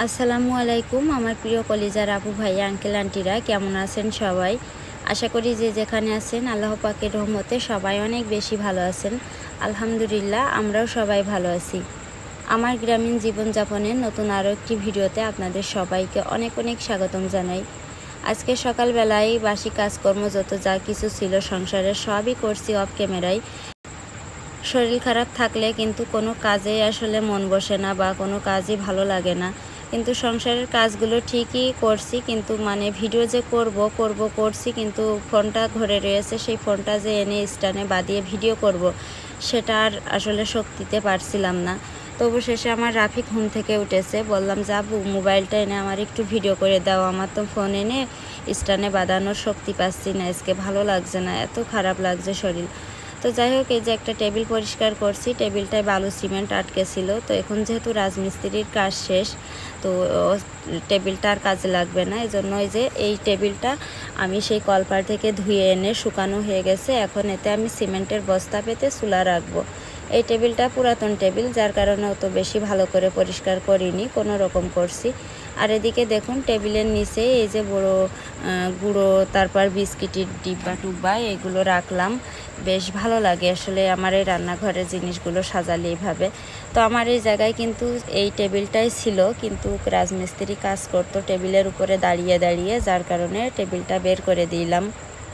আসসালামু আলাইকুম আমার প্রিয় কলিজার আপু ভাই আঙ্কেল আন্টিরা কেমন আছেন সবাই। আশা করি যে যেখানে আছেন আল্লাহ পাকের রহমতে সবাই অনেক বেশি ভালো আছেন। আলহামদুলিল্লাহ আমরাও সবাই ভালো আছি। আমার গ্রামীণ জীবনযাপনের নতুন আরও একটি ভিডিওতে আপনাদের সবাইকে অনেক অনেক স্বাগতম জানাই। আজকে সকালবেলায় বাসি কাজকর্ম যত যা কিছু ছিল সংসারের সবই করছি অফ ক্যামেরায়। শরীর খারাপ থাকলে কিন্তু কোনো কাজে আসলে মন বসে না বা কোনো কাজই ভালো লাগে না, কিন্তু সংসারের কাজগুলো ঠিকই করছি, কিন্তু ভিডিও যে করছি, কিন্তু ফোনটা ধরে রয়েছে, সেই ফোনটা যে এনে স্ট্যান্ডে বাঁধিয়ে ভিডিও করব সেটা আর আসলে শক্তিতে পারছিলাম না। তবু শেষে আমার রাফি ঘুম থেকে উঠেছে, বললাম যে আবু মোবাইলটা এনে আমার একটু ভিডিও করে দাও, আমার তো ফোন এনে স্ট্যান্ডে বাঁধানোর শক্তি পাচ্ছি না, আজকে ভালো লাগছে না, এত খারাপ লাগছে শরীর। তো যাই হোক, এই যে একটা টেবিল পরিষ্কার করছি, টেবিলটায় বালু সিমেন্ট আটকে ছিল, তো এখন যেহেতু রাজমিস্ত্রির কাজ শেষ, তো টেবিলটা আর কাজে লাগবে না, এই জন্য এই টেবিলটা আমি সেই কলপার থেকে ধুয়ে এনে শুকানো হয়ে গেছে, এখন এতে আমি সিমেন্টের বস্তা পেতে চুলা রাখবো। এই টেবিলটা পুরাতন টেবিল, যার কারণে অত বেশি ভালো করে পরিষ্কার করিনি, কোনো রকম করছি। আর এদিকে দেখুন টেবিলের নিচে এই যে গুঁড়ো, তারপর বিস্কিটের ডিব্বা টুব্বা এগুলো রাখলাম। বেশ ভালো লাগে আসলে আমার এই রান্নাঘরের জিনিসগুলো সাজালে এইভাবে। তো আমার এই জায়গায় কিন্তু এই টেবিলটাই ছিল, কিন্তু রাজমিস্ত্রি কাজ করতো টেবিলের উপরে দাঁড়িয়ে দাঁড়িয়ে, যার কারণে টেবিলটা বের করে দিলাম।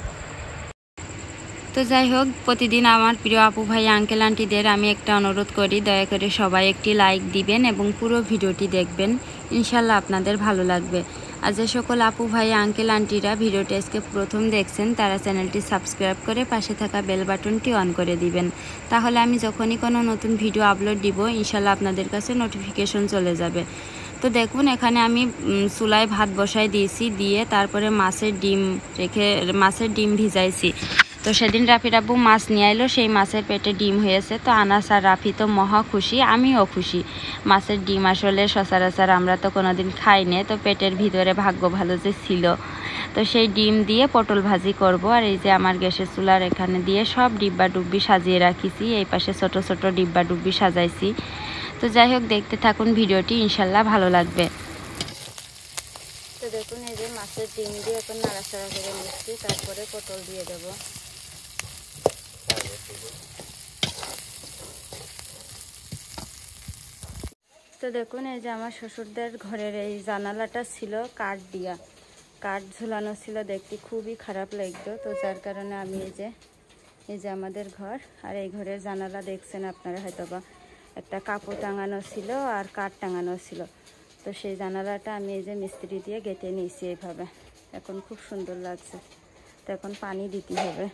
তো যাই হোক, প্রতিদিন আমার প্রিয় আপু ভাই আঙ্কেল আন্টিদের আমি একটা অনুরোধ করি, দয়া করে সবাই একটি লাইক দিবেন এবং পুরো ভিডিওটি দেখবেন, ইনশাল্লাহ আপনাদের ভালো লাগবে। আর যে সকল আপু ভাই আঙ্কেল আন্টিরা ভিডিওটি আজকে প্রথম দেখছেন, তারা চ্যানেলটি সাবস্ক্রাইব করে পাশে থাকা বেল বাটনটি অন করে দিবেন, তাহলে আমি যখনই কোনো নতুন ভিডিও আপলোড দিব ইনশাল্লাহ আপনাদের কাছে নোটিফিকেশন চলে যাবে। তো দেখুন, এখানে আমি চুলায় ভাত বসাই দিয়েছি, দিয়ে তারপরে মাছের ডিম ভিজাইছি। তো সেদিন রাফির আব্বু মাছ নিয়ে এলো, সেই মাছের পেটে ডিম হয়েছে। তো আনাস আর রাফি তো মহা খুশি, আমিও খুশি। মাছের ডিম আসলে সচরাচর আমরা তো কোনোদিন খাইনি, তো পেটের ভিতরে ভাগ্য ভালো যে ছিল। তো সেই ডিম দিয়ে পটল ভাজি করব। আর এই যে আমার গ্যাসের চুলার এখানে দিয়ে সব ডিব্বা ডুব্বি সাজিয়ে রাখিছি, এই পাশে ছোট ছোট ডিব্বা ডুব্বি সাজাইছি। তো যাই হোক, দেখতে থাকুন ভিডিওটি, ইনশাল্লাহ ভালো লাগবে। তো দেখুন, এই যে মাছের ডিম দিয়ে এখন নাড়াচাড়া করে নিচ্ছি, তারপরে পটল দিয়ে দেবো। তো দেখুন, এই যে আমার শ্বশুরদের ঘরের এই জানালাটা ছিল কাঠ দিয়া, কাঠ ঝুলানো ছিল, দেখতে খুবই খারাপ লাগতো। তো যার কারণে আমি এই যে আমাদের ঘর, আর এই ঘরের জানালা দেখছেন আপনারা হয়তোবা, একটা কাপড় টাঙানো ছিল আর কাঠ টাঙানো ছিল। তো সেই জানালাটা আমি এই যে মিস্ত্রি দিয়ে গেঁথে নিয়েছি এইভাবে, এখন খুব সুন্দর লাগছে। তো এখন পানি দিতে হবে।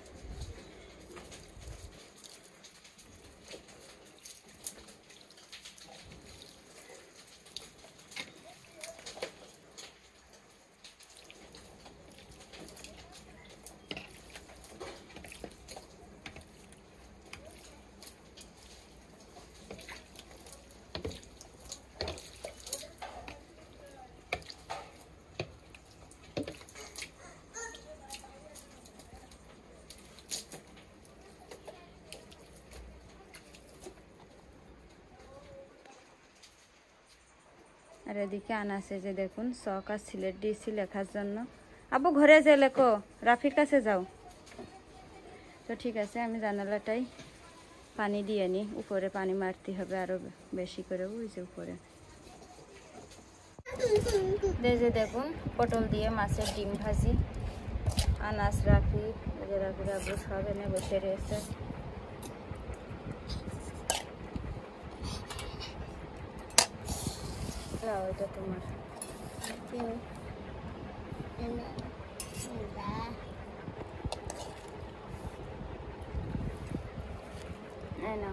আর এদিকে আনাসে যে দেখুন চক আর সিলেট দিয়েছি লেখার জন্য। আবু ঘরে যে লেখো, রাফির কাছে যাও। তো ঠিক আছে, আমি জানালাটাই পানি দিয়ে নিই, উপরে পানি মারতে হবে আরো বেশি করে, ওই যে উপরে। এই যে দেখুন পটল দিয়ে মাছের ডিম ভাজি, আনাস রাফি রাফির আবু সব এনে বসে রয়েছে। ওইটা তোমার না,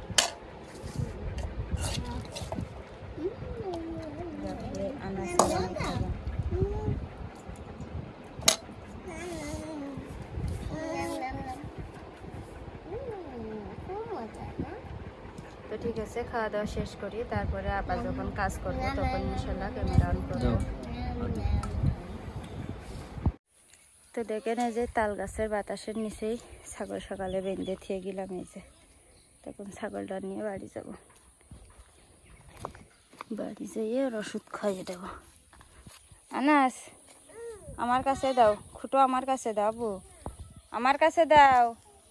তো ঠিক আছে, খাওয়া দাওয়া শেষ করি, তারপরে আবার যখন কাজ করবো তখন ইনশাল্লাহ ক্যামেরা অন করবো। তো দেখেন, এই যে তাল গাছের বাতাসের নিচেই ছাগল সকালে বেঁধে থিয়ে গেলাম, এই যে তখন ছাগলটা নিয়ে বাড়ি যাব। বাড়ি যেয়ে ওর ওষুধ খাইয়ে দেবো। আনাস আমার কাছে দাও, খুঁটো আমার কাছে দাও, আবু আমার কাছে দাও।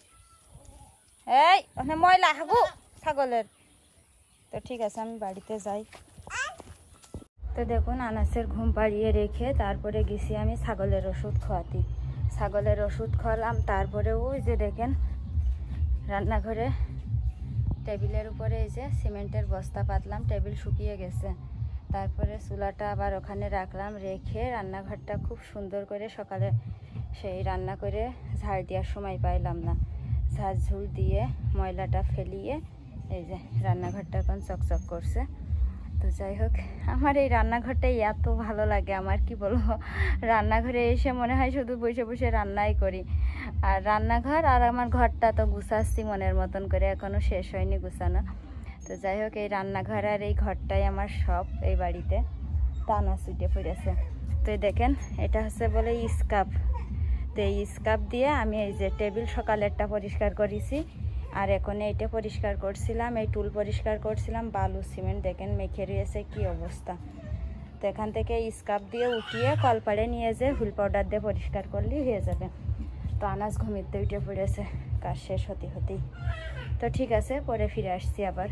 এই ওখানে ময়লা হাগু ছাগলের। তো ঠিক আছে আমি বাড়িতে যাই। তো দেখুন আনাসের ঘুম পাড়িয়ে রেখে তারপরে গেছি আমি ছাগলের ওষুধ খাওয়াতে। ছাগলের ওষুধ খাওয়ালাম, তারপরে ওই যে দেখেন রান্নাঘরে টেবিলের উপরে এই যে সিমেন্টের বস্তা পাতলাম, টেবিল শুকিয়ে গেছে। তারপরে চুলাটা আবার ওখানে রাখলাম, রেখে রান্নাঘরটা খুব সুন্দর করে সকালে সেই রান্না করে ঝাড় দেওয়ার সময় পাইলাম না, ঝাড় ঝুল দিয়ে ময়লাটা ফেলিয়ে এই যে রান্নাঘরটা এখন চকচক করছে। তো যাই হোক, আমার এই রান্নাঘরটাই এত ভালো লাগে, আমার কি বলবো, রান্নাঘরে এসে মনে হয় শুধু বসে বসে রান্নাই করি। আর রান্নাঘর আর আমার ঘরটা তো গুছাচ্ছি মনের মতন করে, এখনও শেষ হয়নি গুছানো। তো যাই হোক, এই রান্নাঘর আর এই ঘরটাই আমার সব এই বাড়িতে। টানা ছুটে পড়েছে। তো দেখেন এটা হচ্ছে বলে স্কাপ। তো এই স্কাপ দিয়ে আমি এই যে টেবিল সকালেরটা পরিষ্কার করেছি, আর এখন এইটা পরিষ্কার করছিলাম, এই টুল পরিষ্কার করছিলাম, বালু সিমেন্ট দেখেন মেখে রয়েছে কি অবস্থা। তো এখান থেকে স্কাপ দিয়ে উঠিয়ে কলপাড়ে নিয়ে যেয়ে হুইল পাউডার দিয়ে পরিষ্কার করলেই হয়ে যাবে। তো আনাজ ঘুমিতে উঠে পড়েছে কাজ শেষ হতেই। তো ঠিক আছে, পরে ফিরে আসছি আবার।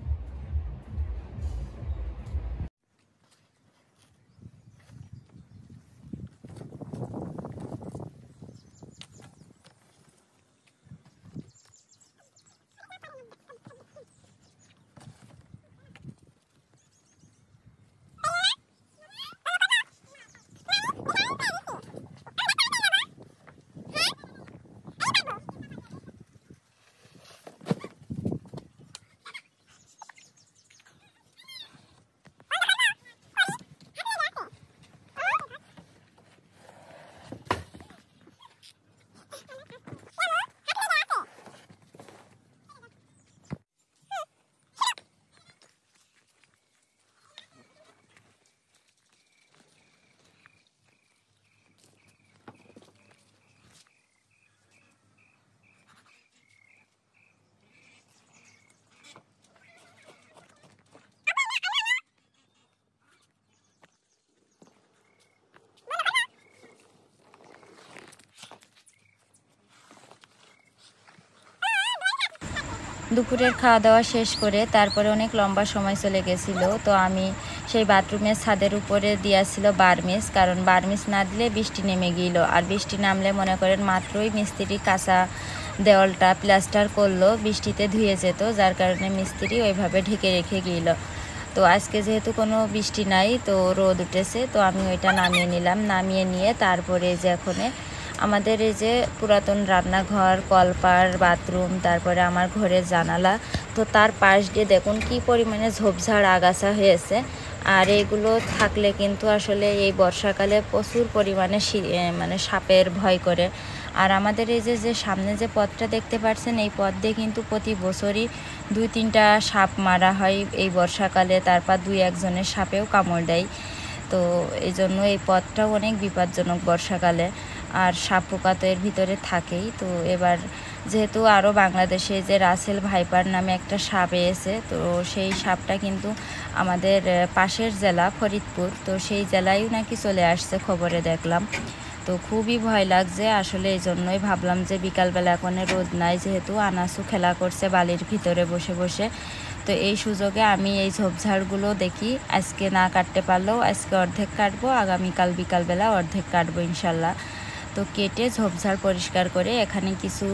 দুপুরের খাওয়া দাওয়া শেষ করে তারপরে অনেক লম্বা সময় চলে গেছিল। তো আমি সেই বাথরুমের ছাদের উপরে দিয়েছিল বার্মিস, কারণ বার্মিস না দিলে বৃষ্টি নেমে গেল, আর বৃষ্টি নামলে মনে করেন মাত্রই মিস্ত্রি কাঁচা দেওয়ালটা প্লাস্টার করলো, বৃষ্টিতে ধুয়ে যেত, যার কারণে মিস্ত্রি ওইভাবে ঢেকে রেখে গেল। তো আজকে যেহেতু কোনো বৃষ্টি নাই, তো রোদ উঠেছে, তো আমি ওইটা নামিয়ে নিলাম। নামিয়ে নিয়ে তারপরে যে এখন আমাদের এই যে পুরাতন রান্নাঘর, কলপার, বাথরুম, তারপরে আমার ঘরের জানালা, তো তার পাশ দিয়ে দেখুন কি পরিমাণে ঝোপঝাড় আগাছা হয়েছে। আর এইগুলো থাকলে কিন্তু আসলে এই বর্ষাকালে প্রচুর পরিমাণে মানে সাপের ভয় করে। আর আমাদের এই যে সামনে যে পথটা দেখতে পাচ্ছেন, এই পথ দিয়ে কিন্তু প্রতি বছরই 2-3টা সাপ মারা হয় এই বর্ষাকালে, তারপর 2-1 জনের সাপেও কামড় দেয়। তো এই জন্য এই পথটাও অনেক বিপজ্জনক বর্ষাকালে, আর সাপ পোকা তো এর ভিতরে থাকেই। তো এবার যেহেতু আরও বাংলাদেশে যে রাসেল ভাইপার নামে একটা সাপ এসেছে, তো সেই সাপটা কিন্তু আমাদের পাশের জেলা ফরিদপুর, তো সেই জেলায়ও নাকি চলে আসছে, খবরে দেখলাম। তো খুবই ভয় লাগছে আসলে, এই জন্যই ভাবলাম যে বিকালবেলা এখন রোদ নাই, যেহেতু আনাসু খেলা করছে বালির ভিতরে বসে বসে, তো এই সুযোগে আমি এই ঝোপঝাড়গুলো দেখি আজকে না কাটতে পারলেও আজকে অর্ধেক কাটবো, আগামীকাল বিকালবেলা অর্ধেক কাটবো ইনশাল্লাহ। তো কেটে ঝোপঝাড় পরিষ্কার করে এখানে কিছু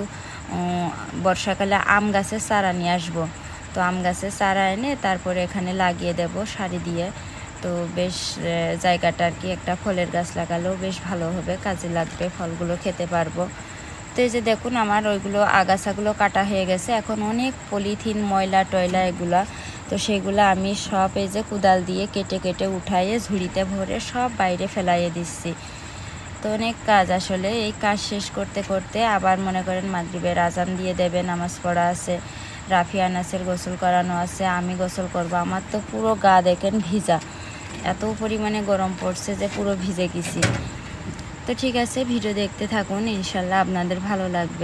বর্ষাকালে আম গাছের চারা নিয়ে আসবো। তো আম গাছের চারা এনে তারপরে এখানে লাগিয়ে দেব সারি দিয়ে। তো বেশ জায়গাটা আর কি একটা ফলের গাছ লাগালেও বেশ ভালো হবে, কাজে লাগবে, ফলগুলো খেতে পারবো। তো এই যে দেখুন আমার ওইগুলো আগাছাগুলো কাটা হয়ে গেছে, এখন অনেক পলিথিন, ময়লা টয়লা এগুলা, তো সেগুলো আমি সব এই যে কোদাল দিয়ে কেটে কেটে উঠাইয়ে ঝুড়িতে ভরে সব বাইরে ফেলাইয়ে দিচ্ছি। তো অনেক কাজ আসলে, এই কাজ শেষ করতে করতে আবার মনে করেন মাগরিবের আজান দিয়ে দেবে, নামাজ পড়া আছে, রাফি আনাসের গোসল করানো আছে, আমি গোসল করব। আমার তো পুরো গা দেখেন ভিজা, এত পরিমাণে গরম পড়ছে যে পুরো ভিজে গেছি। তো ঠিক আছে, ভিডিও দেখতে থাকুন, ইনশাল্লাহ আপনাদের ভালো লাগবে।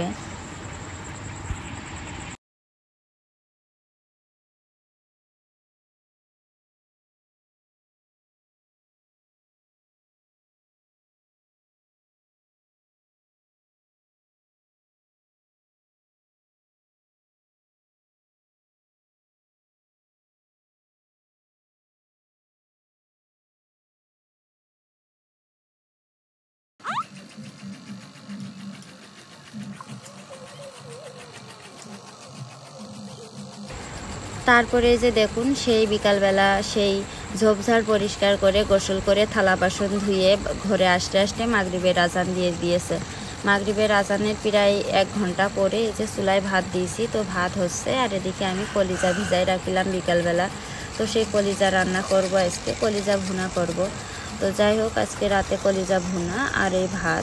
তারপরে যে দেখুন সেই বিকালবেলা সেই ঝোপঝাড় পরিষ্কার করে গোসল করে থালা বাসন ধুয়ে ঘরে আসতে আসতে মাগরিবের আজান দিয়ে দিয়েছে। মাগরিবের আজানের প্রায় 1 ঘন্টা পরে এই যে চুলায় ভাত দিয়েছি, তো ভাত হচ্ছে। আর এদিকে আমি কলিজা ভিজাই রাখিলাম বিকালবেলা, তো সেই কলিজা রান্না করব, আজকে কলিজা ভুনা করব। তো যাই হোক, আজকে রাতে কলিজা ভুনা আর এই ভাত।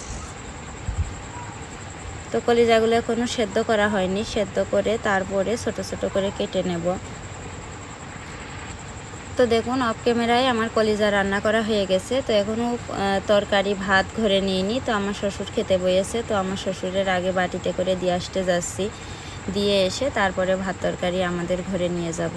তো কলিজাগুলো এখনও সেদ্ধ করা হয়নি, সেদ্ধ করে তারপরে ছোট ছোট করে কেটে নেব। তো দেখুন, অফ ক্যামেরায় আমার কলিজা রান্না করা হয়ে গেছে। তো এখনও তরকারি ভাত ঘরে নিইনি। তো আমার শ্বশুর খেতে বসেছে, তো আমার শ্বশুরের আগে বাটিতে করে দিয়ে আসতে যাচ্ছি, দিয়ে এসে তারপরে ভাত তরকারি আমাদের ঘরে নিয়ে যাব।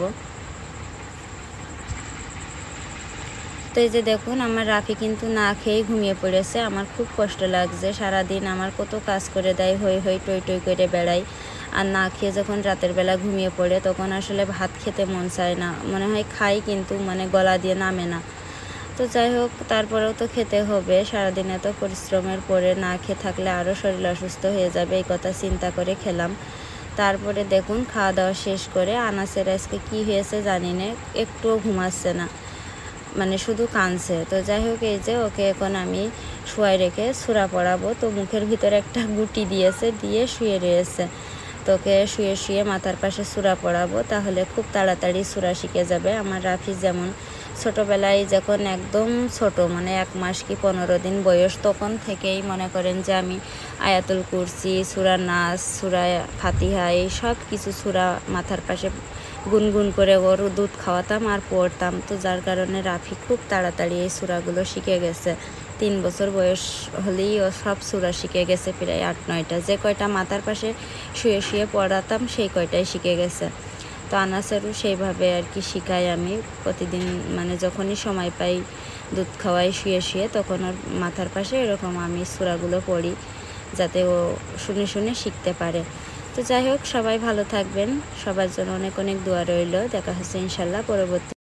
তো এই যে দেখুন, আমার রাফি কিন্তু না খেয়েই ঘুমিয়ে পড়েছে। আমার খুব কষ্ট লাগছে, সারাদিন আমার কত কাজ করে দেয়, হই হই টই টই করে বেড়াই, আর না খেয়ে যখন রাতের বেলা ঘুমিয়ে পড়ে তখন আসলে ভাত খেতে মন চায় না, মনে হয় খাই কিন্তু মানে গলা দিয়ে নামে না। তো যাই হোক, তারপরেও তো খেতে হবে, সারাদিন এত পরিশ্রমের পরে না খেয়ে থাকলে আরও শরীর অসুস্থ হয়ে যাবে, এই কথা চিন্তা করে খেলাম। তারপরে দেখুন, খাওয়া দাওয়া শেষ করে আনাসের আজকে কী হয়েছে জানি না, একটুও ঘুমাচ্ছে না, মানে শুধু কাঁদছে। তো যাই হোক, এই যে ওকে এখন আমি শুয়াই রেখে সূরা পড়াবো। তো মুখের ভিতরে একটা গুটি দিয়েছে, দিয়ে শুয়ে রয়েছে। তোকে শুয়ে শুয়ে মাথার পাশে সূরা পড়াবো, তাহলে খুব তাড়াতাড়ি সূরা শিখে যাবে। আমার রাফি যেমন ছোটোবেলায় যখন একদম ছোট, মানে 1 মাস কি 15 দিন বয়স, তখন থেকেই মনে করেন যে আমি আয়াতুল কুরসি, সূরা নাস, সূরা ফাতিহা, এই সব কিছু সূরা মাথার পাশে গুনগুন করে ওর দুধ খাওয়াতাম আর পড়তাম। তো যার কারণে রাফি খুব তাড়াতাড়ি এই সূরাগুলো শিখে গেছে। 3 বছর বয়স হলেই ও সব সূরা শিখে গেছে, প্রায় 8-9টা। যে কয়টা মাথার পাশে শুয়ে শুয়ে পড়াতাম সেই কয়টাই শিখে গেছে। তো আনাসেরও সেইভাবে আর কি শিখাই আমি প্রতিদিন, মানে যখনই সময় পাই দুধ খাওয়াই শুয়ে শুয়ে, তখন ওর মাথার পাশে এরকম আমি সূরাগুলো পড়ি, যাতে ও শুনে শুনে শিখতে পারে। তো যাই হোক, সবাই ভালো থাকবেন, সবার জন্য অনেক অনেক দোয়া রইল। দেখা হচ্ছে ইনশাল্লাহ পরবর্তী